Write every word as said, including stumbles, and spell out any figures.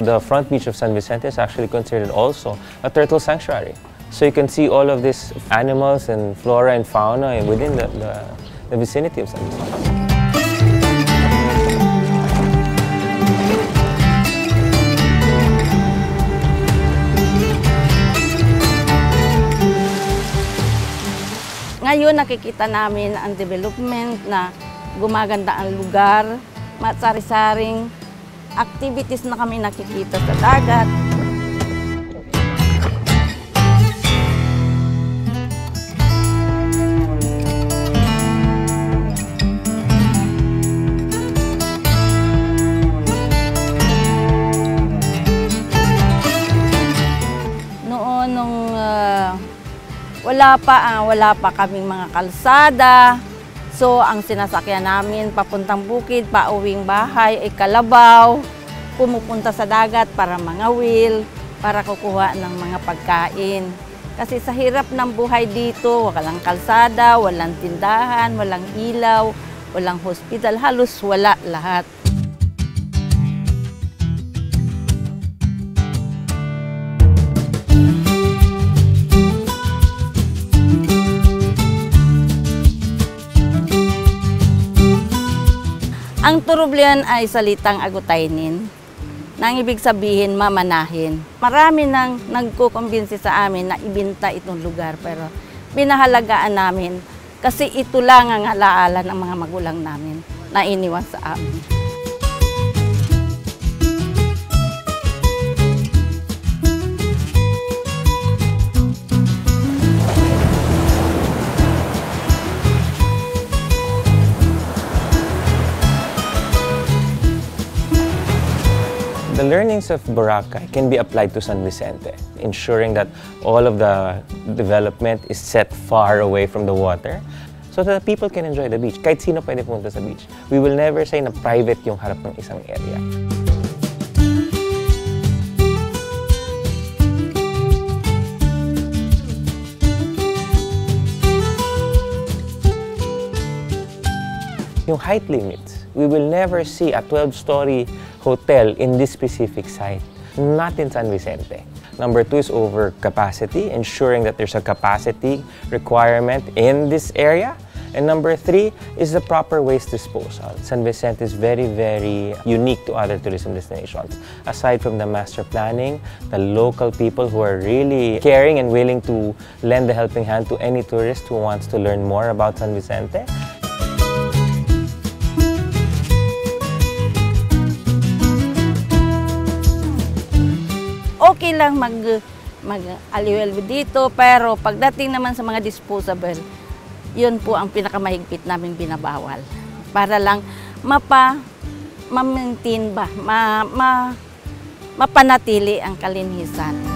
The front beach of San Vicente is actually considered also a turtle sanctuary. So you can see all of these animals and flora and fauna within the, the, the vicinity of San Vicente. Ngayon nakikita namin ang development na gumaganda ang lugar, matsari-saring activities na kami nakikita sa dagat. Noon nung uh, wala pa uh, wala pa kaming mga kalsada. So, ang sinasakyan namin papuntang bukid, pauwing bahay ay kalabaw, pumupunta sa dagat para mangawil, para kukuha ng mga pagkain. Kasi sa hirap ng buhay dito, walang kalsada, walang tindahan, walang ilaw, walang hospital, halos wala lahat. Ang turublian ay salitang agutaynin, nang ibig sabihin mamanahin. Marami nang nagkukumbinsi sa amin na ibinta itong lugar, pero binahalagaan namin kasi ito lang ang alaala ng mga magulang namin na iniwan sa amin. The learnings of Boracay can be applied to San Vicente, ensuring that all of the development is set far away from the water so that people can enjoy the beach. Kahit sino pwede pumunta sa beach. We will never say na private yung harap ng isang area. Yung height limits, we will never see a twelve-story hotel in this specific site, not in San Vicente. Number two is overcapacity, ensuring that there's a capacity requirement in this area. And number three is the proper waste disposal. San Vicente is very, very unique to other tourism destinations. Aside from the master planning, the local people who are really caring and willing to lend a helping hand to any tourist who wants to learn more about San Vicente. Okay lang mag, mag-aliwelwe dito, pero pagdating naman sa mga disposable, yun po ang pinakamahigpit namin binabawal. Para lang mapa, ma-maintain ba, ma, ma, mapanatili ang kalinisan.